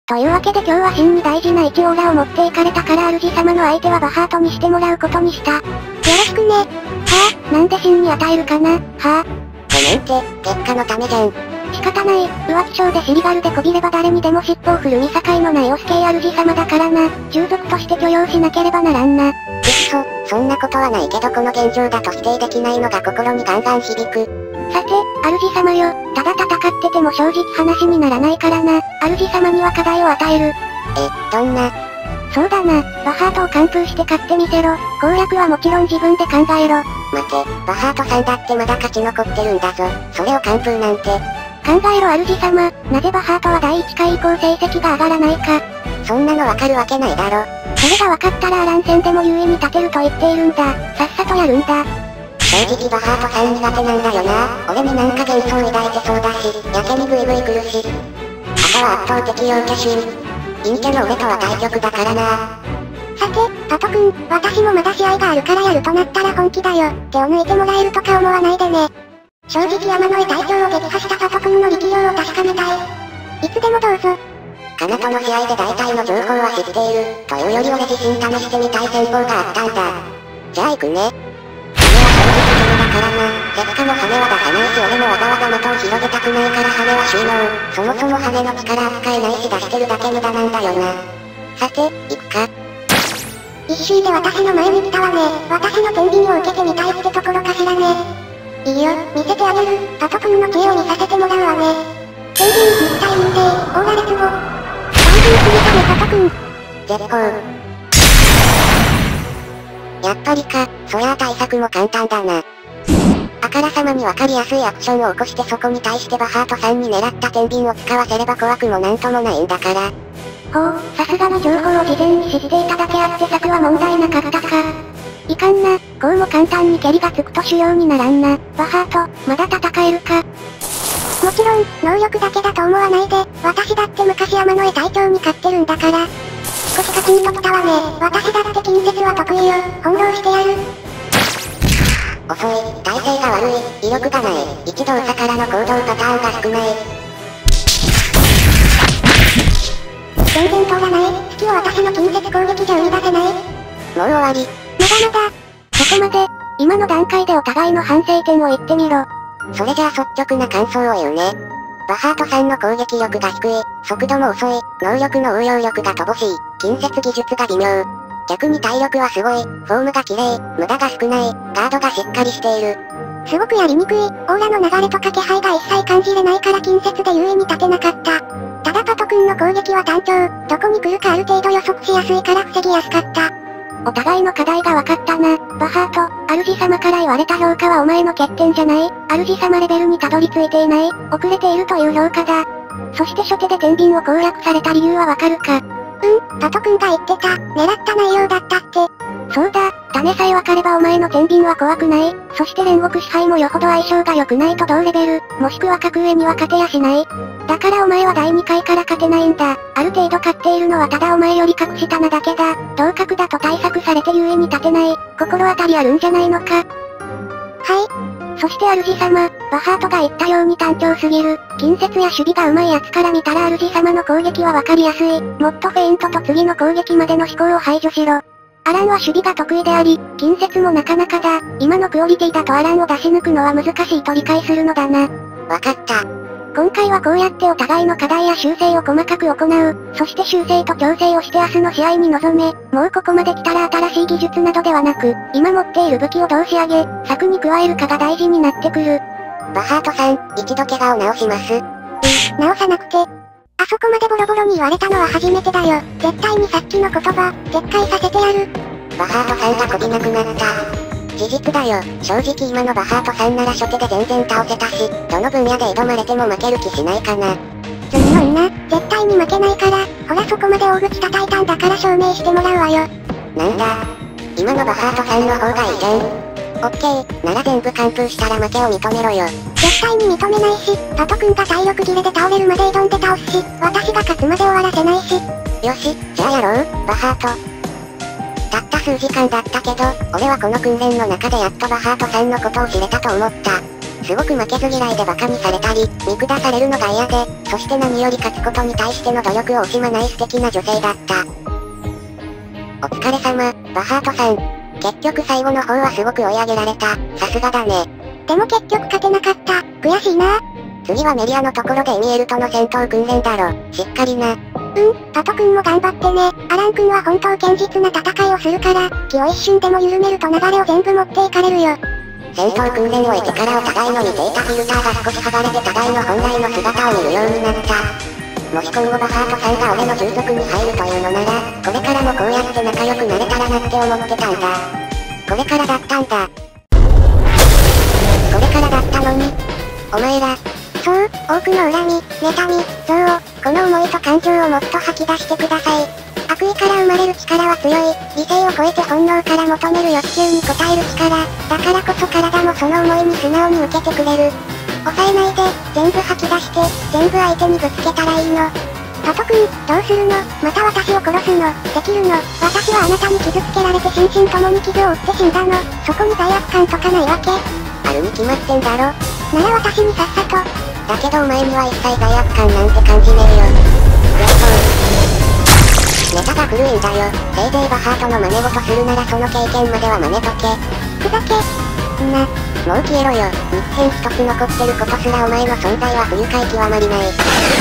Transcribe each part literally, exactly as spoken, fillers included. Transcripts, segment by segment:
というわけで今日は真に大事な一オーラを持っていかれたから主様の相手はバハートにしてもらうことにした。よろしくね。はぁ、なんで真に与えるかな、はぁ。 ごめんって、結果のためじゃん。 仕方ない、浮気性で尻軽でこびれば誰にでも尻尾を振る見境のないオス系主様だからな。従属として許容しなければならんな。 くっそ、そんなことはないけどこの現状だと否定できないのが心にガンガン響く。 さて、主様よ、ただ戦ってても正直話にならないからな。主様には課題を与える。 え、どんな？ そうだな、バハートを完封して勝ってみせろ。攻略はもちろん自分で考えろ。 待て、バハートさんだってまだ勝ち残ってるんだぞ。それを完封なんて。 考えろ主様、なぜバハートはだいいち回以降成績が上がらないか。 そんなのわかるわけないだろ。 それがわかったらアラン戦でも優位に立てると言っているんだ。さっさとやるんだ。 正直バハートさん苦手なんだよな。俺になんか幻想抱いてそうだし、やけにグイグイ来るし。あとは圧倒的陽キャシュ陰キャの俺とは対局だからな。 さて、パトくん、私もまだ試合があるからやるとなったら本気だよ。手を抜いてもらえるとか思わないでね。正直山の井隊長を撃破したパトくんの力量を確かめたい。いつでもどうぞ。 カナとの試合で大体の情報は知っている、というより俺自身試してみたい戦法があったんだ。じゃあ行くね。羽は正直だからな。せっかも羽は出さないし俺もわざわざ的を広げたくないから羽は収納。そもそも羽の力扱えないし出してるだけ無駄なんだよな。さて、行くか。 一周で私の前に来たわね。私の天秤を受けてみたいってところかしらね。いいよ、見せてあげる。パトくんの知恵を見させてもらうわね。天秤に行きたいんで、オーラ列語。大変すぎたねパトくん。 絶好。やっぱりか、そりゃあ対策も簡単だな。あからさまにわかりやすいアクションを起こしてそこに対してバハートさんに狙った天秤を使わせれば怖くもなんともないんだから。 ほう、さすがの情報を事前に知っていただけあって策は問題なかったか。いかんな、こうも簡単に蹴りがつくと主要にならんな。バハート、まだ戦えるか。もちろん、能力だけだと思わないで、私だって昔山の井隊長に勝ってるんだから。少し勝ちにとったわね。私だって近接は得意よ。翻弄してやる。 遅い、体勢が悪い、威力がない、一動作からの行動パターンが少ない。 全然通らない。隙を私の近接攻撃じゃ生み出せない。もう終わり。 まだまだ。そこまで。今の段階でお互いの反省点を言ってみろ。 それじゃあ率直な感想を言うね。バハートさんの攻撃力が低い、速度も遅い、能力の応用力が乏しい、近接技術が微妙。逆に体力はすごい、フォームが綺麗、無駄が少ない、ガードがしっかりしている。 すごくやりにくい、オーラの流れとか気配が一切感じれないから近接で優位に立てなかった。ただパト君の攻撃は単調、どこに来るかある程度予測しやすいから防ぎやすかった。お互いの課題が分かったな。バハート、主様から言われた評価はお前の欠点じゃない。主様レベルにたどり着いていない、遅れているという評価だ。そして初手で天秤を攻略された理由はわかるか。うん、パト君が言ってた、狙った内容だったって。そうだ、種さえ分かればお前の天秤は怖くない。そして煉獄支配もよほど相性が良くないと同レベル、もしくは格上には勝てやしない。だからお前はだいにかいから勝てないんだ。ある程度勝っているのはただお前より格下なだけだ。同格だと対策されて優位に立てない。心当たりあるんじゃないのか。はい。そして主様、バハートが言ったように単調すぎる。近接や守備が上手い奴から見たら主様の攻撃はわかりやすい。もっとフェイントと次の攻撃までの思考を排除しろ。アランは守備が得意であり、近接もなかなかだ。今のクオリティだとアランを出し抜くのは難しいと理解するのだな。 わかった。 今回はこうやってお互いの課題や修正を細かく行う。そして修正と調整をして明日の試合に臨め。もうここまで来たら新しい技術などではなく、今持っている武器をどう仕上げ、策に加えるかが大事になってくる。 バハートさん、一度怪我を治します。うん、 治さなくて。あそこまでボロボロに言われたのは初めてだよ。絶対にさっきの言葉、撤回させてやる。 バハートさんがこびなくなった。事実だよ。正直今のバハートさんなら初手で全然倒せたし、どの分野で挑まれても負ける気しないかな。 そんな女、絶対に負けないから、ほらそこまで大口叩いたんだから証明してもらうわよ。 なんだ、今のバハートさんの方がいいじゃん。オッケー、なら全部完封したら負けを認めろよ。 絶対に認めないし、パト君が体力切れで倒れるまで挑んで倒すし、私が勝つまで終わらせないし。 よし、じゃあやろう、バハート。たった数時間だったけど、俺はこの訓練の中でやっとバハートさんのことを知れたと思った。 すごく負けず嫌いで馬鹿にされたり、見下されるのが嫌で、そして何より勝つことに対しての努力を惜しまない素敵な女性だった。お疲れ様、バハートさん。結局最後の方はすごく追い上げられた。さすがだね。 でも結局勝てなかった。悔しいな。 次はメリアのところでエミエルとの戦闘訓練だろ。しっかりな。 うん、パト君も頑張ってね。アラン君は本当堅実な戦いをするから、気を一瞬でも緩めると流れを全部持っていかれるよ。 戦闘訓練を終えてからお互いの似ていたフィルターが少し剥がれて互いの本来の姿を見るようになった。もし今後バハートさんが俺の従属に入るというのなら、これからもこうやって仲良くなれたらなって思ってたんだ。これからだったんだ。これからだったのに。お前ら。 そう、多くの恨み、妬み、憎悪、この思いと感情をもっと吐き出してください。悪意から生まれる力は強い、理性を超えて本能から求める欲求に応える力、だからこそ体もその思いに素直に受けてくれる。抑えないで、全部吐き出して、全部相手にぶつけたらいいの。パト君、どうするの？また私を殺すの？できるの？私はあなたに傷つけられて心身ともに傷を負って死んだの。そこに罪悪感とかないわけ？ あるに決まってんだろ。 なら私にさっさと。 だけどお前には一切罪悪感なんて感じねえよ。やっと。ネタが古いんだよ。せいぜいバハートの真似事するならその経験までは真似とけ。 ふざけ。な。 もう消えろよ。日編一つ残ってることすらお前の存在は不愉快極まりない。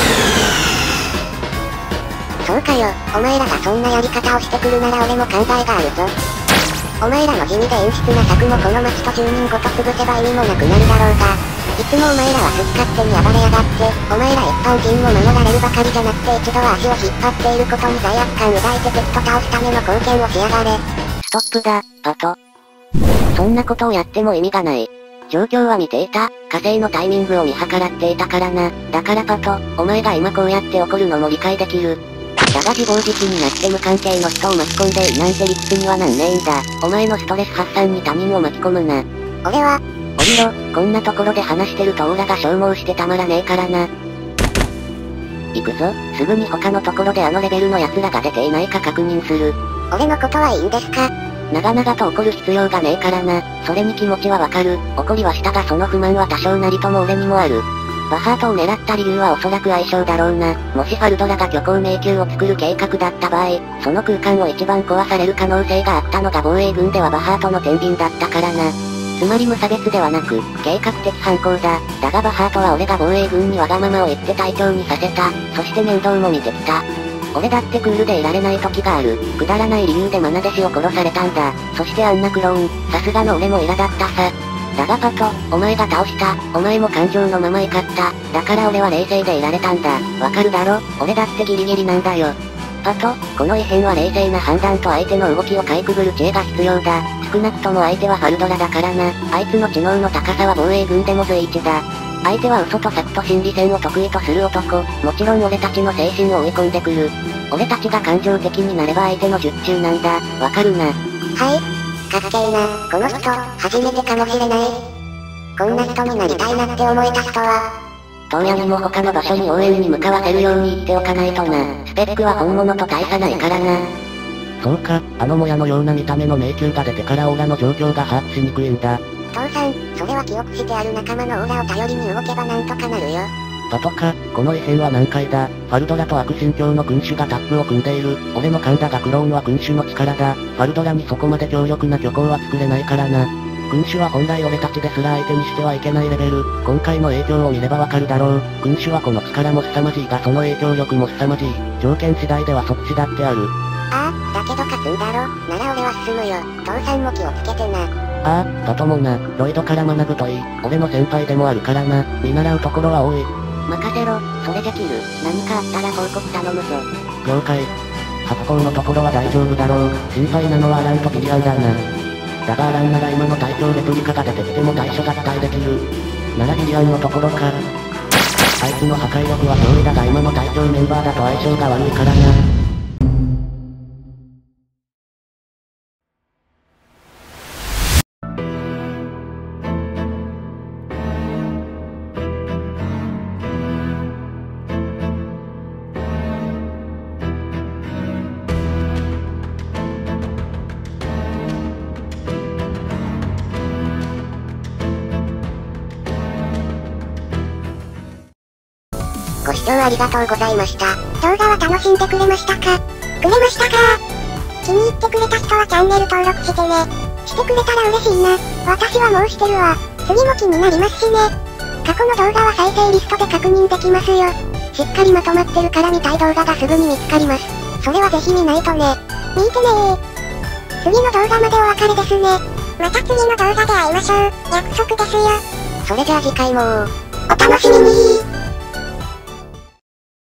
そうかよ。お前らがそんなやり方をしてくるなら俺も考えがあるぞ。お前らの地味で演出な策もこの町と住人ごと潰せば意味もなくなるだろうが。いつもお前らは好き勝手に暴れやがって、お前ら一般人を守られるばかりじゃなくて一度は足を引っ張っていることに罪悪感抱いて敵と倒すための貢献をしやがれ。ストップだ、パト。そんなことをやっても意味がない。状況は見ていた。火星のタイミングを見計らっていたからな。だからパト、お前が今こうやって怒るのも理解できる。だが自暴自棄になって無関係の人を巻き込んでいいなんて理屈にはなんねえんだ。お前のストレス発散に他人を巻き込むな。俺は、降りろ、こんなところで話してるとオーラが消耗してたまらねえからな。行くぞ、すぐに他のところであのレベルの奴らが出ていないか確認する。俺のことはいいんですか？長々と怒る必要がねえからな。それに気持ちはわかる。怒りはしたがその不満は多少なりとも俺にもある。バハートを狙った理由はおそらく相性だろうな。もしファルドラが虚構迷宮を作る計画だった場合、その空間を一番壊される可能性があったのが防衛軍ではバハートの天秤だったからな。つまり無差別ではなく、計画的犯行だ。だがバハートは俺が防衛軍にわがままを言って隊長にさせた。そして面倒も見てきた。俺だってクールでいられない時がある。くだらない理由で愛弟子を殺されたんだ。そしてあんなクローン、さすがの俺もイラだったさ。だがパト、お前が倒した。お前も感情のまま怒った。だから俺は冷静でいられたんだ。わかるだろ？俺だってギリギリなんだよ。パト、この異変は冷静な判断と相手の動きをかいくぐる知恵が必要だ。少なくとも相手はファルドラだからな。あいつの知能の高さは防衛軍でも随一だ。相手は嘘と策と心理戦を得意とする男。もちろん俺たちの精神を追い込んでくる。俺たちが感情的になれば相手の術中なんだ。わかるな。はい。かっけーな。この人、初めてかもしれない。こんな人になりたいなって思えた人は、当夜にも他の場所に応援に向かわせるように言っておかないとな。スペックは本物と大差ないからな。 そうか、あのモヤのような見た目の迷宮が出てからオーラの状況が把握しにくいんだ。 父さん、それは記憶してある仲間のオーラを頼りに動けばなんとかなるよ。 パトか、この異変は難解だ。ファルドラと悪神教の君主がタッグを組んでいる。俺の勘だがクローンは君主の力だ。ファルドラにそこまで強力な虚構は作れないからな。君主は本来俺たちですら相手にしてはいけないレベル。今回の影響を見ればわかるだろう。君主はこの力も凄まじいがその影響力も凄まじい。条件次第では即死だってある。 ああ、だけど勝つんだろ。なら俺は進むよ。父さんも気をつけてな。 ああ、パトもな、ロイドから学ぶといい。俺の先輩でもあるからな。見習うところは多い。 任せろ、それできる。何かあったら報告頼むぞ。 了解。発砲のところは大丈夫だろう。心配なのはアランとビリアンだな。だがアランなら今の隊長レプリカが出てきても対処が期待できる。ならビリアンのところか。あいつの破壊力は脅威だが今の隊長メンバーだと相性が悪いからな。 聴ありがとうございました。 動画は楽しんでくれましたか？くれましたか？気に入ってくれた人はチャンネル登録してね。してくれたら嬉しいな。私はもうしてるわ。次も気になりますしね。過去の動画は再生リストで確認できますよ。しっかりまとまってるから見たい動画がすぐに見つかります。それはぜひ見ないとね。見てねー。次の動画までお別れですね。また次の動画で会いましょう。約束ですよ。 それじゃあ次回もお楽しみにー。